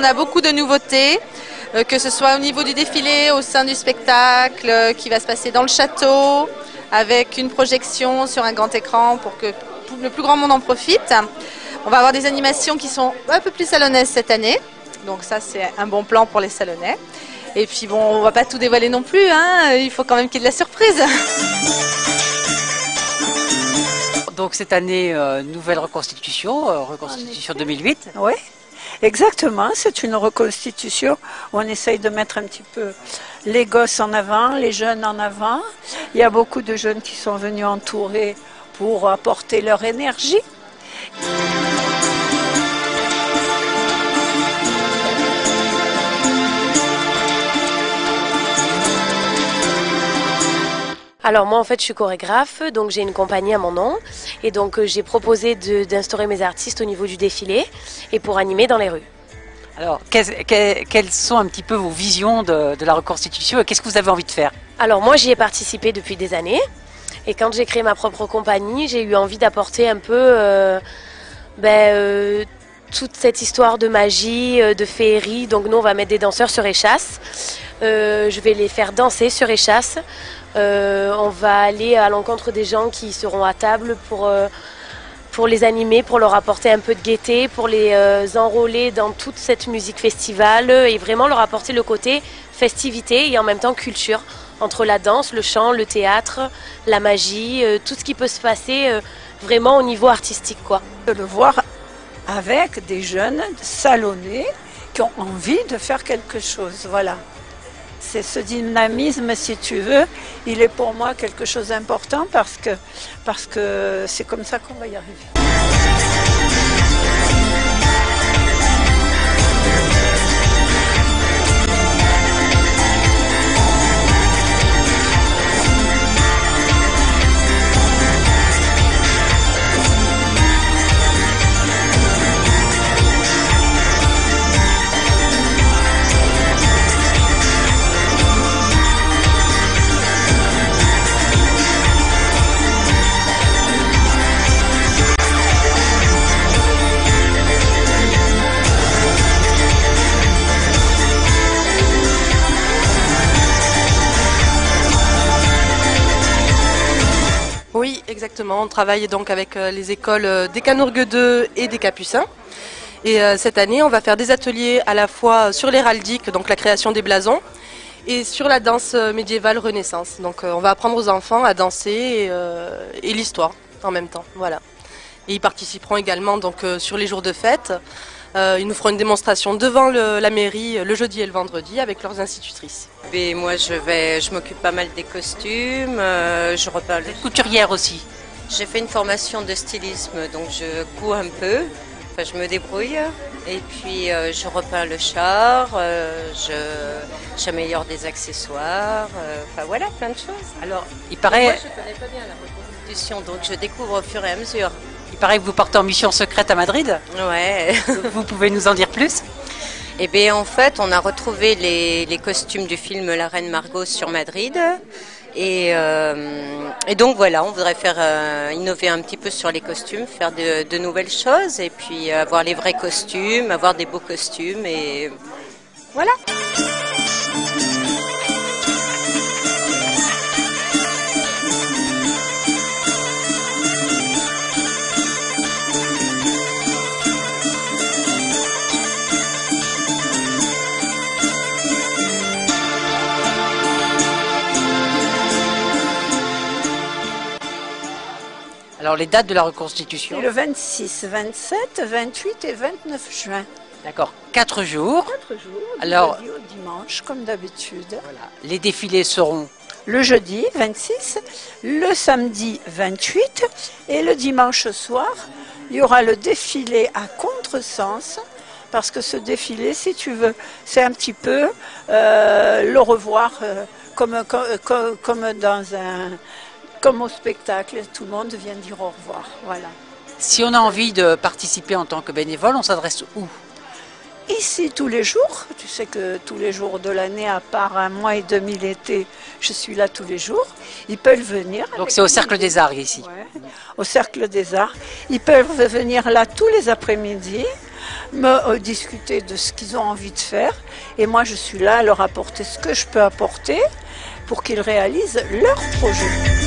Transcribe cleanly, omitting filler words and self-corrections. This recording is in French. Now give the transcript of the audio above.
a beaucoup de nouveautés, que ce soit au niveau du défilé, au sein du spectacle, qui va se passer dans le château, avec une projection sur un grand écran pour que le plus grand monde en profite. On va avoir des animations qui sont un peu plus salonnaises cette année, donc ça c'est un bon plan pour les Salonnais. Et puis bon, on va pas tout dévoiler non plus, hein. Il faut quand même qu'il y ait de la surprise. Donc cette année, nouvelle reconstitution, reconstitution 2008. Oui, exactement, c'est une reconstitution où on essaye de mettre un petit peu les gosses en avant, les jeunes en avant. Il y a beaucoup de jeunes qui sont venus entourer pour apporter leur énergie. Alors moi en fait je suis chorégraphe, donc j'ai une compagnie à mon nom et donc j'ai proposé d'instaurer mes artistes au niveau du défilé et pour animer dans les rues. Alors quelles sont un petit peu vos visions de la reconstitution et qu'est-ce que vous avez envie de faire? Alors moi j'y ai participé depuis des années et quand j'ai créé ma propre compagnie j'ai eu envie d'apporter un peu toute cette histoire de magie, de féerie. Donc nous on va mettre des danseurs sur échasse, je vais les faire danser sur échasse. On va aller à l'encontre des gens qui seront à table pour les animer, pour leur apporter un peu de gaieté, pour les enrôler dans toute cette musique festival et vraiment leur apporter le côté festivité et en même temps culture, entre la danse, le chant, le théâtre, la magie, tout ce qui peut se passer vraiment au niveau artistique, quoi. De le voir avec des jeunes salonnés qui ont envie de faire quelque chose, voilà. C'est ce dynamisme, si tu veux, il est pour moi quelque chose d'important parce que c'est comme ça qu'on va y arriver. Oui, exactement. On travaille donc avec les écoles des Canourguedeux et des Capucins. Et cette année, on va faire des ateliers à la fois sur l'héraldique, donc la création des blasons, et sur la danse médiévale Renaissance. Donc on va apprendre aux enfants à danser et l'histoire en même temps. Voilà. Et ils participeront également donc, sur les jours de fête. Ils nous feront une démonstration devant la mairie le jeudi et le vendredi avec leurs institutrices. Et moi je m'occupe pas mal des costumes, je repeins le... Couturière aussi. J'ai fait une formation de stylisme, donc je couds un peu, enfin je me débrouille. Et puis je repeins le char, j'améliore des accessoires, enfin voilà, plein de choses. Alors, il paraît... Moi je connais pas bien la reconstitution, donc je découvre au fur et à mesure. Il paraît que vous partez en mission secrète à Madrid. Ouais. Vous pouvez nous en dire plus? Eh bien, en fait, on a retrouvé les costumes du film La Reine Margot sur Madrid. Et donc, voilà, on voudrait faire innover un petit peu sur les costumes, faire de nouvelles choses et puis avoir les vrais costumes, avoir des beaux costumes et voilà. Alors les dates de la reconstitution? C'est le 26, 27, 28 et 29 juin. D'accord, 4 jours. 4 jours, Alors, du jeudi au dimanche, comme d'habitude. Voilà. Les défilés seront le jeudi 26, le samedi 28 et le dimanche soir, il y aura le défilé à contresens. Parce que ce défilé, si tu veux, c'est un petit peu le revoir comme au spectacle, tout le monde vient dire au revoir. Voilà. Si on a envie de participer en tant que bénévole, on s'adresse où? Ici tous les jours, tu sais que tous les jours de l'année, à part un mois et demi l'été, je suis là tous les jours. Ils peuvent venir. Donc c'est au Cercle des Arts ici? Ouais, au Cercle des Arts. Ils peuvent venir là tous les après-midi. me discuter de ce qu'ils ont envie de faire. Et moi, je suis là à leur apporter ce que je peux apporter pour qu'ils réalisent leur projet.